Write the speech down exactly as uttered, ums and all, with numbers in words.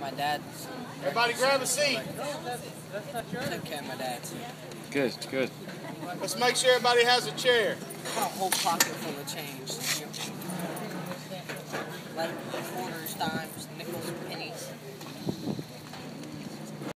my dad's. Everybody grab a seat. Took care of my dad's. Good, good. Let's make sure everybody has a chair. I got a whole pocket full of change. Like quarters, dimes.